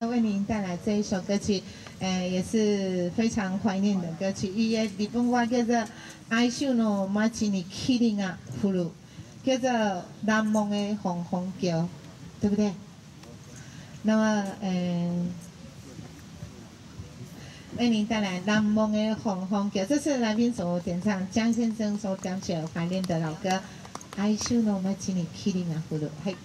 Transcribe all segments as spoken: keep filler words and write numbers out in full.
为您带来这一首歌曲，呃，也是非常怀念的歌曲。伊的日本话叫做《哀愁の街に霧が降る》，叫做《难忘的红红桥》，对不对？那么，呃，为您带来《难忘的红红桥》，这是来宾所点唱，江先生所点起怀念的老歌《哀愁の街に霧が降る》。はい。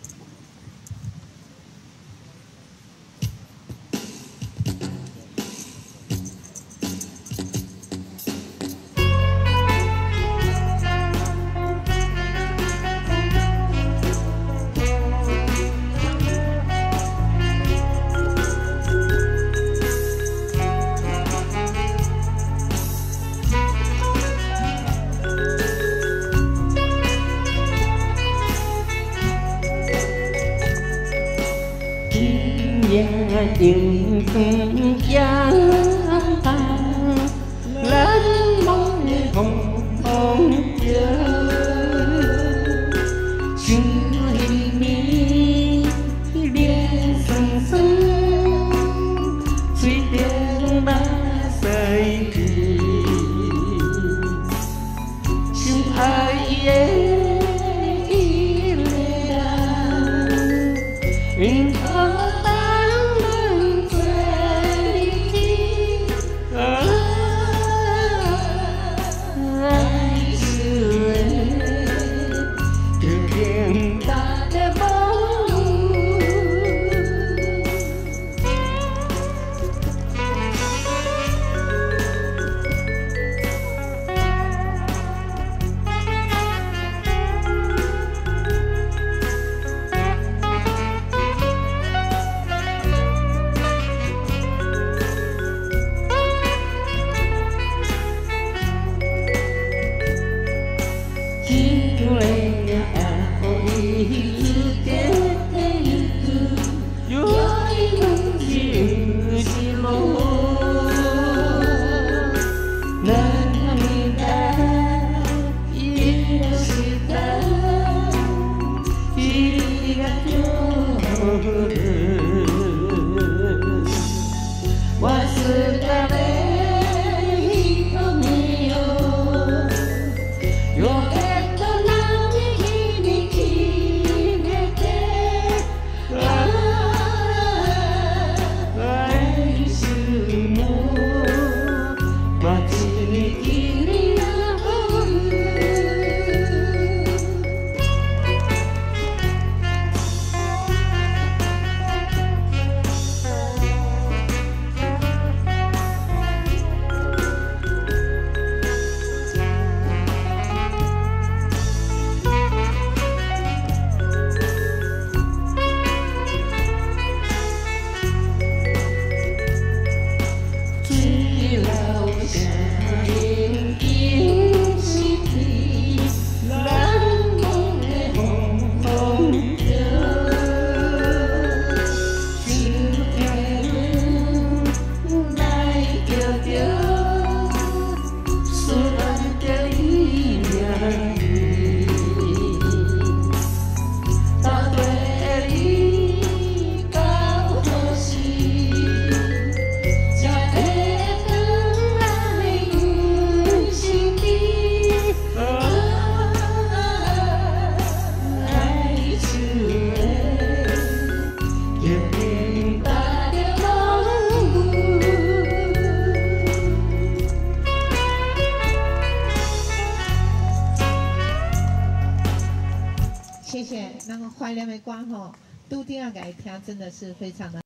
tình thương giá lớn mong hồng hồng chờ chưa hình mi đêm sân sân suy tiếng ba sợi kỳ chung ai ý lệ in thơ 谢谢，那个怀念的歌吼，拄定啊，给听真的是非常的。